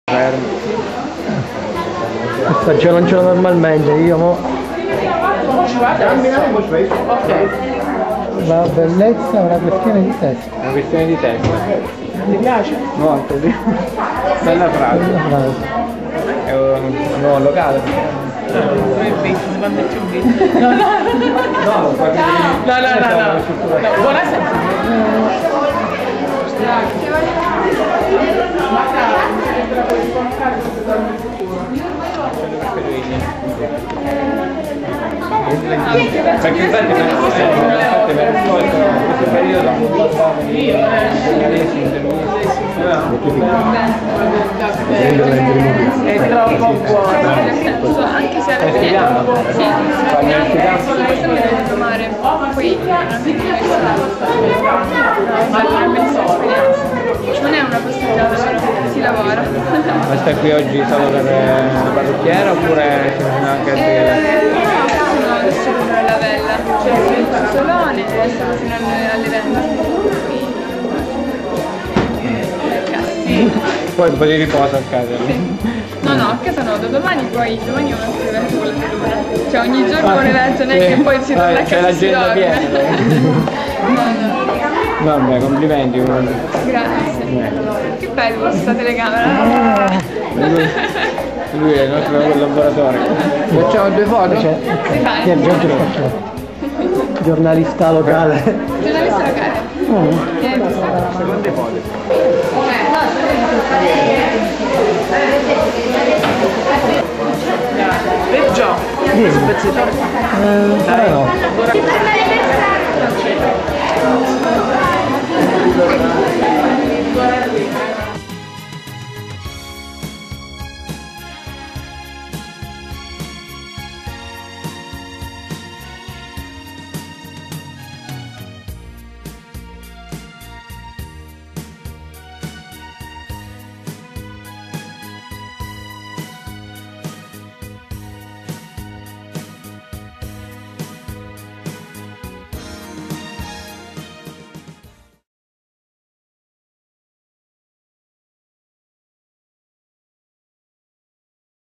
Faccio normalmente, io mo. La bellezza è una questione di testa. Una questione di testa. Ti piace? Molto, sì. Bella frase. Bella frase. È un nuovo locale. No. Buonasera. Perché infatti per questo periodo è troppo buono. Anche se alla fine sì, questo mi deve tomare qui non è una passeggiata, si lavora. Ma stai qui oggi solo per la parrucchiera oppure ci sono anche altri? No, adesso sono alla vella, c'è il salone e stamattina alle vende. Poi un po' di riposo a casa. No, a casa no, da domani ho un altro evento con la sedura. Cioè ogni giorno un evento, non è che poi si torna a casa. C'è l'agenda piena. No. Vabbè, complimenti. Grazie. Che bello questa telecamera. Lui è il nostro collaboratore. Facciamo due foto? Si fa. Giornalista locale. Giornalista locale. Seconde foto. Peggio. Pezzi di torta